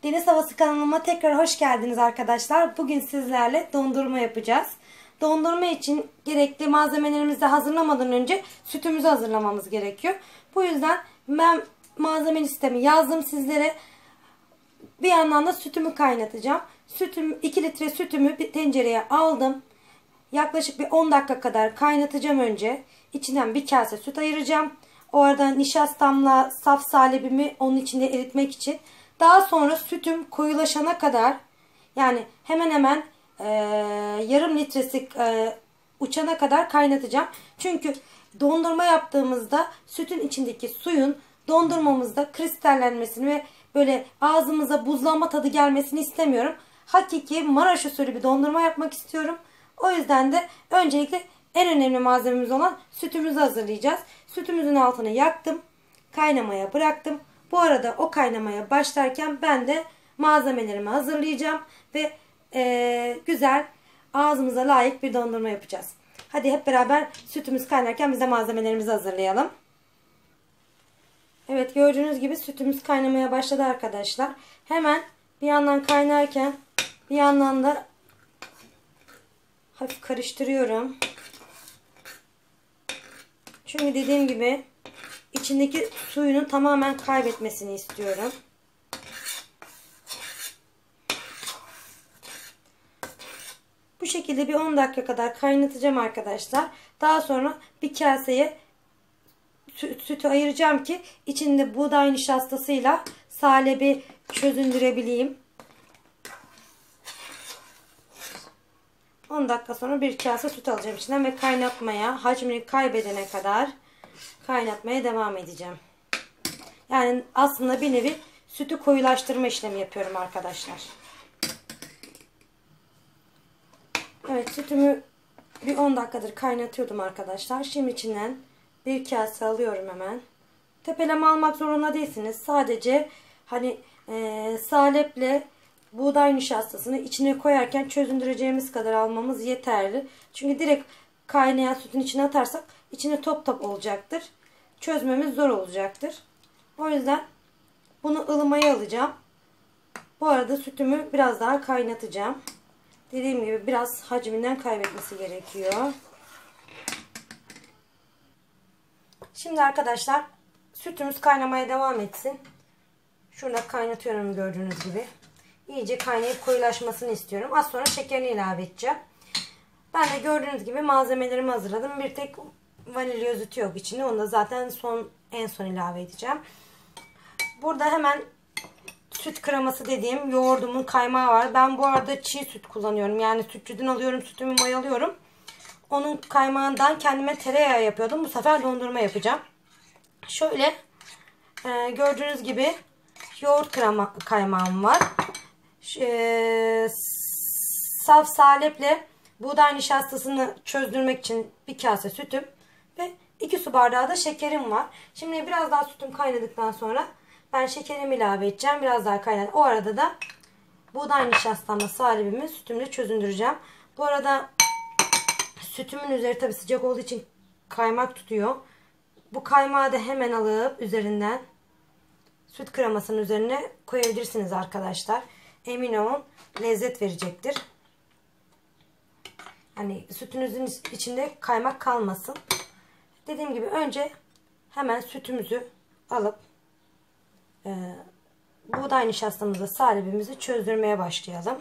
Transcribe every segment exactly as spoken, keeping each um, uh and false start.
Deniz Havası kanalıma tekrar hoş geldiniz arkadaşlar. Bugün sizlerle dondurma yapacağız. Dondurma için gerekli malzemelerimizi de hazırlamadan önce sütümüzü hazırlamamız gerekiyor. Bu yüzden ben malzeme listemi yazdım sizlere. Bir yandan da sütümü kaynatacağım. Sütüm, iki litre sütümü bir tencereye aldım. Yaklaşık bir on dakika kadar kaynatacağım önce. İçinden bir kase süt ayıracağım. O arada nişastamla saf salebimi onun içinde eritmek için. Daha sonra sütüm koyulaşana kadar, yani hemen hemen e, yarım litresi e, uçana kadar kaynatacağım. Çünkü dondurma yaptığımızda sütün içindeki suyun dondurmamızda kristallenmesini ve böyle ağzımıza buzlanma tadı gelmesini istemiyorum. Hakiki Maraş usulü bir dondurma yapmak istiyorum. O yüzden de öncelikle en önemli malzememiz olan sütümüzü hazırlayacağız. Sütümüzün altını yaktım. Kaynamaya bıraktım. Bu arada o kaynamaya başlarken ben de malzemelerimi hazırlayacağım. Ve e, güzel, ağzımıza layık bir dondurma yapacağız. Hadi hep beraber sütümüz kaynarken biz de malzemelerimizi hazırlayalım. Evet, gördüğünüz gibi sütümüz kaynamaya başladı arkadaşlar. Hemen bir yandan kaynarken bir yandan da hafif karıştırıyorum. Çünkü dediğim gibi içindeki suyunu tamamen kaybetmesini istiyorum. Bu şekilde bir on dakika kadar kaynatacağım arkadaşlar. Daha sonra bir kaseye sütü ayıracağım ki içinde buğday nişastasıyla salebi çözündürebileyim. on dakika sonra bir kase süt alacağım içinden ve kaynatmaya, hacmini kaybedene kadar kaynatmaya devam edeceğim. Yani aslında bir nevi sütü koyulaştırma işlemi yapıyorum arkadaşlar. Evet, sütümü bir on dakikadır kaynatıyordum arkadaşlar. Şimdi içinden bir kase alıyorum hemen. Tepeleme almak zorunda değilsiniz. Sadece hani e, saleple buğday nişastasını içine koyarken çözündüreceğimiz kadar almamız yeterli. Çünkü direkt kaynayan sütün içine atarsak içine top top olacaktır. Çözmemiz zor olacaktır. O yüzden bunu ılımaya alacağım. Bu arada sütümü biraz daha kaynatacağım. Dediğim gibi biraz hacminden kaybetmesi gerekiyor. Şimdi arkadaşlar sütümüz kaynamaya devam etsin. Şurada kaynatıyorum gördüğünüz gibi. İyice kaynayıp koyulaşmasını istiyorum. Az sonra şekerini ilave edeceğim. Ben de gördüğünüz gibi malzemelerimi hazırladım. Bir tek vanilya özütü yok içinde. Onu da zaten son en son ilave edeceğim. Burada hemen süt kreması dediğim yoğurdumun kaymağı var. Ben bu arada çiğ süt kullanıyorum. Yani sütçüden alıyorum, sütümü mayalıyorum. Onun kaymağından kendime tereyağı yapıyordum. Bu sefer dondurma yapacağım. Şöyle e, gördüğünüz gibi yoğurt krema, kaymağım var. E, saf saleple buğday nişastasını çözdürmek için bir kase sütüm ve iki su bardağı da şekerim var. Şimdi biraz daha sütüm kaynadıktan sonra ben şekerimi ilave edeceğim. Biraz daha kaynadı. O arada da buğday nişastamla salebimi sütümle çözündüreceğim. Bu arada sütümün üzeri tabi sıcak olduğu için kaymak tutuyor. Bu kaymağı da hemen alıp üzerinden süt kremasının üzerine koyabilirsiniz arkadaşlar. Emin olun lezzet verecektir. Hani sütünüzün içinde kaymak kalmasın. Dediğim gibi önce hemen sütümüzü alıp e, buğday nişastamızla salebimizi çözdürmeye başlayalım.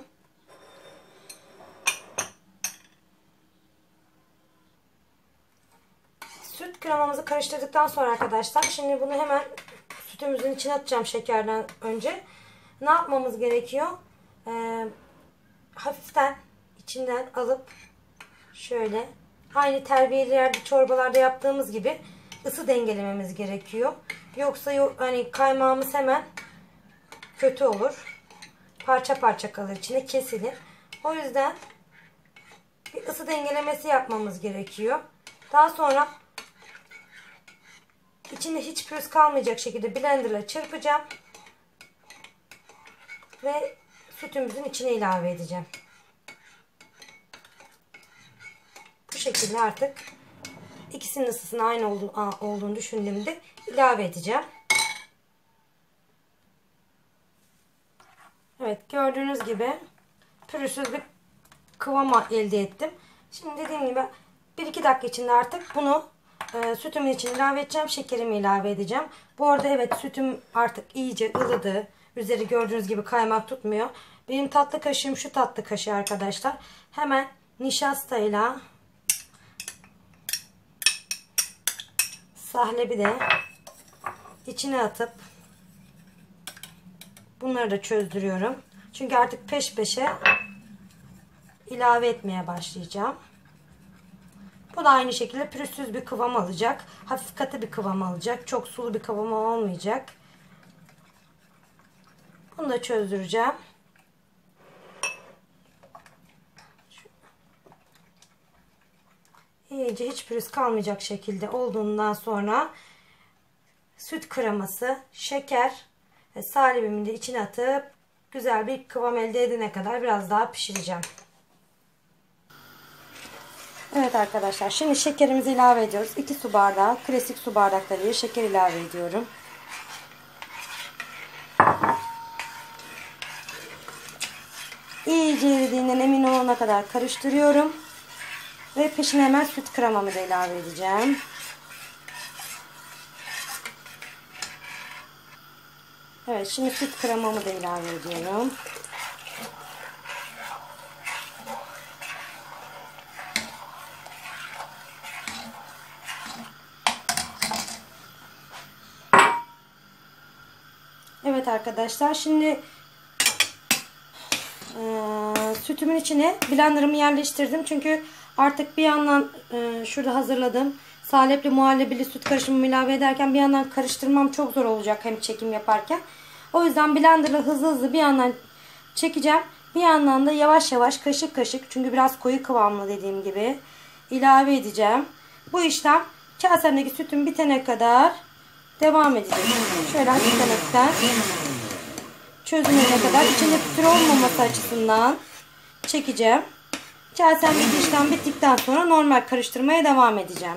Süt kremamızı karıştırdıktan sonra arkadaşlar şimdi bunu hemen sütümüzün içine atacağım şekerden önce. Ne yapmamız gerekiyor? Ee, hafiften içinden alıp şöyle aynı terbiyeli yerde çorbalarda yaptığımız gibi ısı dengelememiz gerekiyor. Yoksa hani kaymağımız hemen kötü olur. Parça parça kalır, içine kesilir. O yüzden bir ısı dengelemesi yapmamız gerekiyor. Daha sonra içinde hiç pürüz kalmayacak şekilde blenderla çırpacağım. Ve sütümüzün içine ilave edeceğim. Bu şekilde artık ikisinin ısısının aynı olduğunu düşündüğümde ilave edeceğim. Evet, gördüğünüz gibi pürüzsüz bir kıvam elde ettim. Şimdi dediğim gibi bir iki dakika içinde artık bunu e, sütümün içine ilave edeceğim. Şekerimi ilave edeceğim. Bu arada evet, sütüm artık iyice ılıdı. Üzeri gördüğünüz gibi kaymak tutmuyor. Benim tatlı kaşığım şu tatlı kaşığı arkadaşlar. Hemen nişastayla sahlebi de içine atıp bunları da çözdürüyorum. Çünkü artık peş peşe ilave etmeye başlayacağım. Bu da aynı şekilde pürüzsüz bir kıvam alacak. Hafif katı bir kıvam alacak. Çok sulu bir kıvam olmayacak. Bunu da çözdüreceğim. İyice hiç pürüz kalmayacak şekilde olduğundan sonra süt kreması, şeker ve salebimi de içine atıp güzel bir kıvam elde edene kadar biraz daha pişireceğim. Evet arkadaşlar, şimdi şekerimizi ilave ediyoruz. iki su bardağı klasik su bardaklarıyla şeker ilave ediyorum. İyice eridiğinden emin olana kadar karıştırıyorum. Ve peşine hemen süt kremamı da ilave edeceğim. Evet, şimdi süt kremamı da ilave ediyorum. Evet arkadaşlar, şimdi e, sütümün içine blenderımı yerleştirdim. Çünkü artık bir yandan e, şurada hazırladım. Salepli muhallebili süt karışımımı ilave ederken bir yandan karıştırmam çok zor olacak hem çekim yaparken. O yüzden blenderla hızlı hızlı bir yandan çekeceğim. Bir yandan da yavaş yavaş kaşık kaşık, çünkü biraz koyu kıvamlı dediğim gibi, ilave edeceğim. Bu işlem kasemdeki sütüm bitene kadar devam edecek. Şöyle hafiften çözünene kadar, içinde pütür olmaması açısından çekeceğim. Kasemdeki işlem bittikten sonra normal karıştırmaya devam edeceğim.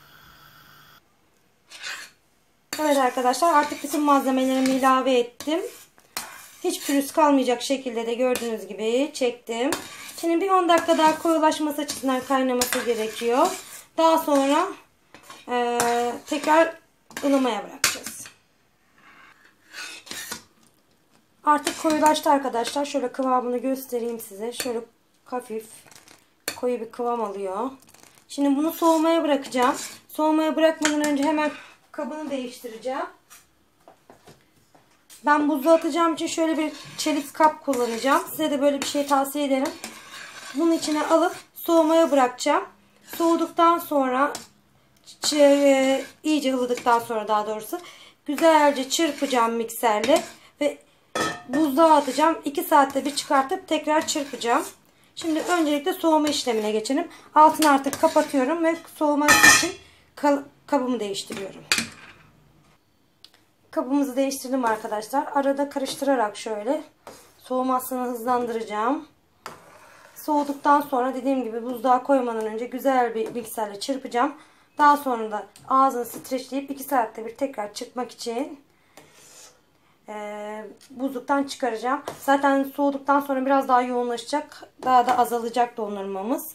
Evet arkadaşlar, artık bütün malzemelerimi ilave ettim. Hiç pürüz kalmayacak şekilde de gördüğünüz gibi çektim. Şimdi bir on dakika daha koyulaşması açısından kaynaması gerekiyor. Daha sonra e, tekrar ılımaya bırakacağız. Artık koyulaştı arkadaşlar. Şöyle kıvamını göstereyim size. Şöyle hafif koyu bir kıvam alıyor. Şimdi bunu soğumaya bırakacağım. Soğumaya bırakmadan önce hemen kabını değiştireceğim. Ben buzluğa atacağım için şöyle bir çelik kap kullanacağım. Size de böyle bir şey tavsiye ederim. Bunun içine alıp soğumaya bırakacağım. Soğuduktan sonra, iyice ılıdıktan sonra daha doğrusu, güzelce çırpacağım mikserle ve buzluğa atacağım. iki saatte bir çıkartıp tekrar çırpacağım. Şimdi öncelikle soğuma işlemine geçelim. Altını artık kapatıyorum ve soğuması için kabımı değiştiriyorum. Kabımızı değiştirdim arkadaşlar. Arada karıştırarak şöyle soğumasını hızlandıracağım. Soğuduktan sonra dediğim gibi buzluğa koymadan önce güzel bir mikserle çırpacağım. Daha sonra da ağzını streçleyip iki saatte bir tekrar çırpmak için e, buzluktan çıkaracağım. Zaten soğuduktan sonra biraz daha yoğunlaşacak. Daha da azalacak dondurmamız.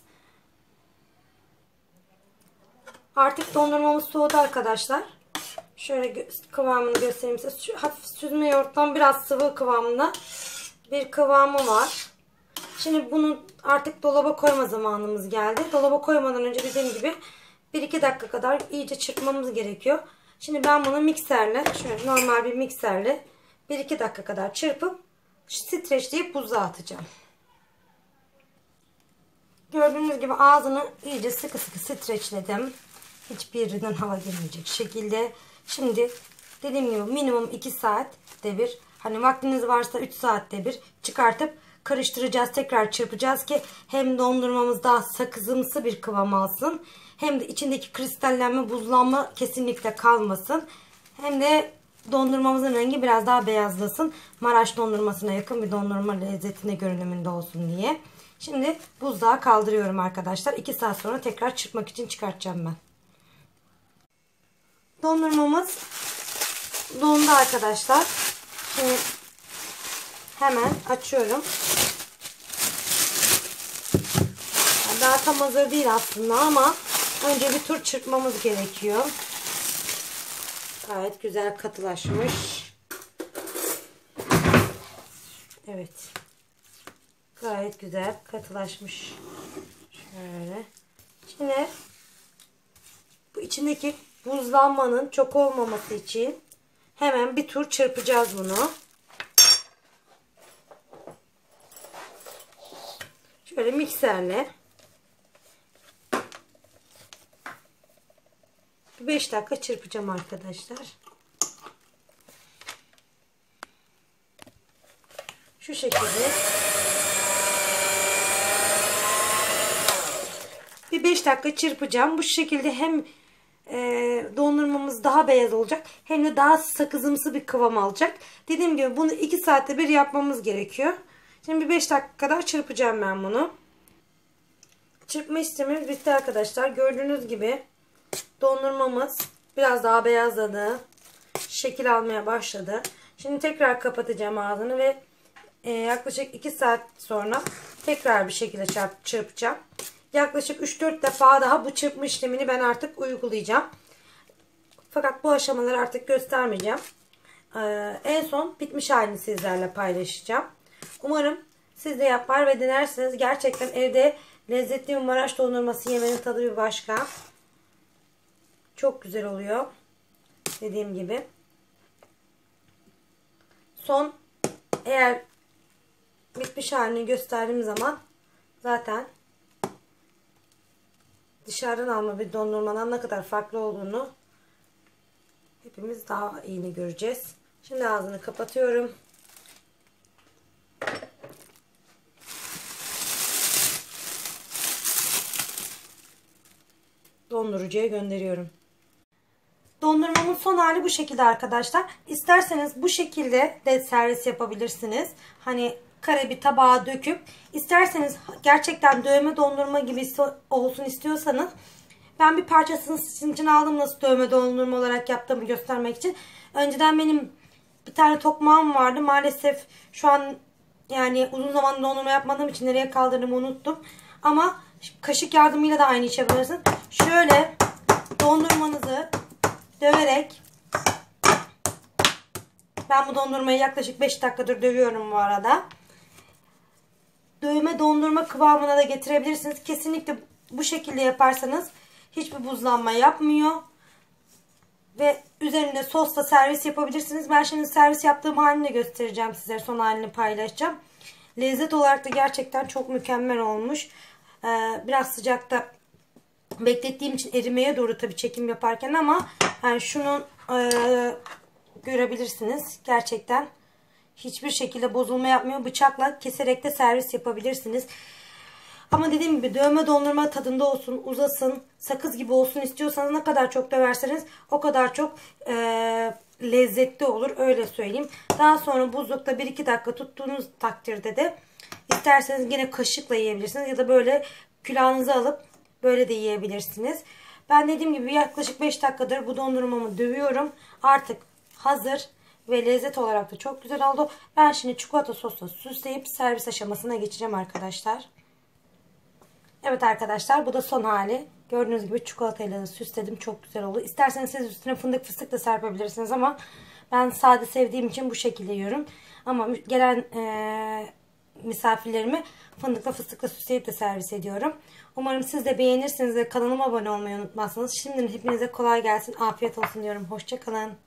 Artık dondurmamız soğudu arkadaşlar. Şöyle gö kıvamını göstereyim size. Şu hafif süzme yoğurttan biraz sıvı kıvamında bir kıvamı var. Şimdi bunu artık dolaba koyma zamanımız geldi. Dolaba koymadan önce dediğim gibi bir iki dakika kadar iyice çırpmamız gerekiyor. Şimdi ben bunu mikserle, şöyle normal bir mikserle bir iki dakika kadar çırpıp streçleyip buzluğa atacağım. Gördüğünüz gibi ağzını iyice sıkı sıkı streçledim. Hiçbirinden hava girmeyecek şekilde. Şimdi dediğim gibi minimum iki saatte bir, hani vaktiniz varsa üç saatte bir çıkartıp karıştıracağız, tekrar çırpacağız ki hem dondurmamız daha sakızımsı bir kıvam alsın, hem de içindeki kristallenme, buzlanma kesinlikle kalmasın, hem de dondurmamızın rengi biraz daha beyazlasın, Maraş dondurmasına yakın bir dondurma lezzetine, görünümünde olsun diye. Şimdi buzluğa kaldırıyorum arkadaşlar. iki saat sonra tekrar çırpmak için çıkartacağım ben. Dondurmamız dondu arkadaşlar. Şimdi hemen açıyorum. Daha tam hazır değil aslında ama önce bir tur çırpmamız gerekiyor. Gayet güzel katılaşmış. Evet. Gayet güzel katılaşmış. Şöyle. Şimdi bu içindeki buzlanmanın çok olmaması için hemen bir tur çırpacağız bunu. Şöyle mikserle beş dakika çırpacağım arkadaşlar. Şu şekilde bir beş dakika çırpacağım. Bu şekilde hem e, dondurmamız daha beyaz olacak hem de daha sakızımsı bir kıvam alacak. Dediğim gibi bunu iki saatte bir yapmamız gerekiyor. Şimdi bir beş dakika kadar çırpacağım ben bunu. Çırpma işlemimiz bitti arkadaşlar. Gördüğünüz gibi dondurmamız biraz daha beyazladı. Şekil almaya başladı. Şimdi tekrar kapatacağım ağzını ve e, yaklaşık iki saat sonra tekrar bir şekilde çarp, çırpacağım. Yaklaşık üç dört defa daha bu çırpma işlemini ben artık uygulayacağım. Fakat bu aşamaları artık göstermeyeceğim. Ee, en son bitmiş halini sizlerle paylaşacağım. Umarım siz de yapar ve denersiniz. Gerçekten evde lezzetli bir Maraş dondurması yemenin tadı bir başka. Çok güzel oluyor. Dediğim gibi. Son eğer bitmiş halini gösterdiğim zaman zaten dışarıdan alma bir dondurmadan ne kadar farklı olduğunu hepimiz daha iyi göreceğiz. Şimdi ağzını kapatıyorum. Dondurucuya gönderiyorum. Dondurmamın son hali bu şekilde arkadaşlar. İsterseniz bu şekilde de servis yapabilirsiniz. Hani kare bir tabağa döküp, isterseniz gerçekten dövme dondurma gibi olsun istiyorsanız, ben bir parçasını sizin için aldım nasıl dövme dondurma olarak yaptığımı göstermek için. Önceden benim bir tane tokmağım vardı. Maalesef şu an yani uzun zaman dondurma yapmadığım için nereye kaldırdığımı unuttum. Ama kaşık yardımıyla da aynı işi yapabilirsiniz. Şöyle dondurmanızı döverek, ben bu dondurmayı yaklaşık beş dakikadır dövüyorum bu arada. Dövme dondurma kıvamına da getirebilirsiniz. Kesinlikle bu şekilde yaparsanız hiçbir buzlanma yapmıyor. Ve üzerinde sosla servis yapabilirsiniz. Ben şimdi servis yaptığım halini de göstereceğim size. Son halini paylaşacağım. Lezzet olarak da gerçekten çok mükemmel olmuş. Ee, biraz sıcakta beklettiğim için erimeye doğru tabii çekim yaparken, ama yani şunu e, görebilirsiniz. Gerçekten hiçbir şekilde bozulma yapmıyor. Bıçakla keserek de servis yapabilirsiniz. Ama dediğim gibi dövme dondurma tadında olsun, uzasın, sakız gibi olsun istiyorsanız ne kadar çok döverseniz o kadar çok e, lezzetli olur. Öyle söyleyeyim. Daha sonra buzlukta bir iki dakika tuttuğunuz takdirde de isterseniz yine kaşıkla yiyebilirsiniz. Ya da böyle külahınızı alıp böyle de yiyebilirsiniz. Ben dediğim gibi yaklaşık beş dakikadır bu dondurmamı dövüyorum. Artık hazır ve lezzet olarak da çok güzel oldu. Ben şimdi çikolata sosla süsleyip servis aşamasına geçeceğim arkadaşlar. Evet arkadaşlar, bu da son hali. Gördüğünüz gibi çikolatayla da süsledim. Çok güzel oldu. İsterseniz siz üstüne fındık fıstık da serpebilirsiniz ama ben sade sevdiğim için bu şekilde yiyorum. Ama gelen e, misafirlerimi fındıkla fıstıkla süsleyip de servis ediyorum. Umarım siz de beğenirsiniz ve kanalıma abone olmayı unutmazsınız. Şimdiden hepinize kolay gelsin. Afiyet olsun diyorum. Hoşça kalın.